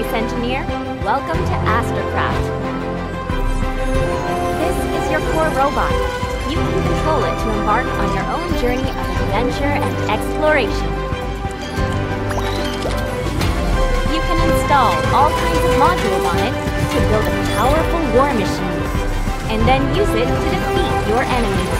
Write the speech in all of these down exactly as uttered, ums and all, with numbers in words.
space engineer. Welcome to ASTRACRAFT. This is your core robot. You can control it to embark on your own journey of adventure and exploration. You can install all kinds of modules on it to build a powerful war machine, and then use it to defeat your enemies.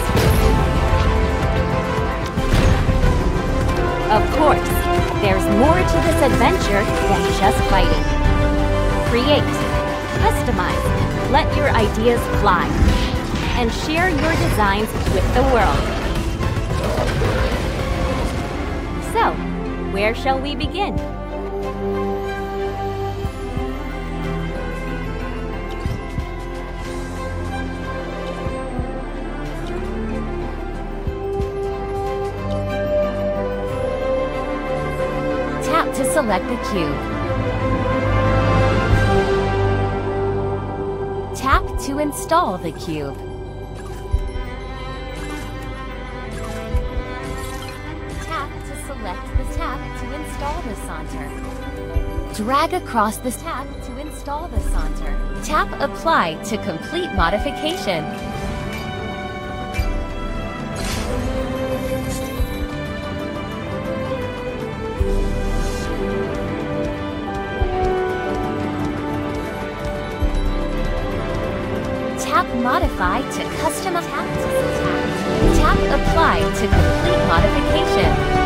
Of course, there's more to this adventure than just fighting. Create, customize, let your ideas fly, and share your designs with the world. So, where shall we begin? Tap to select the cube. Tap to install the cube. Tap to select the tap to install the saunter. Drag across the tap to install the saunter. Tap Apply to complete modification. Tap Modify to customize. Tap to tap. Tap Apply to complete modification.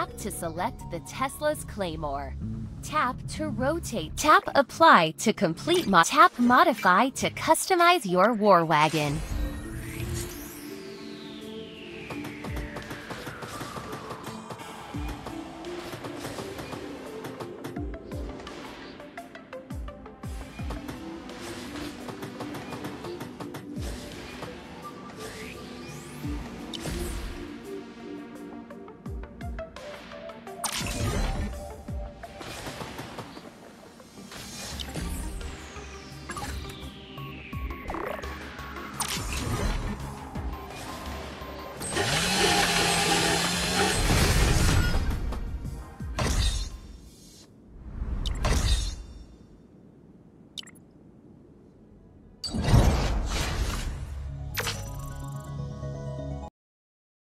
Tap to select the Tesla's Claymore. Tap to rotate. Tap Apply to complete. Mo- Tap Modify to customize your war wagon.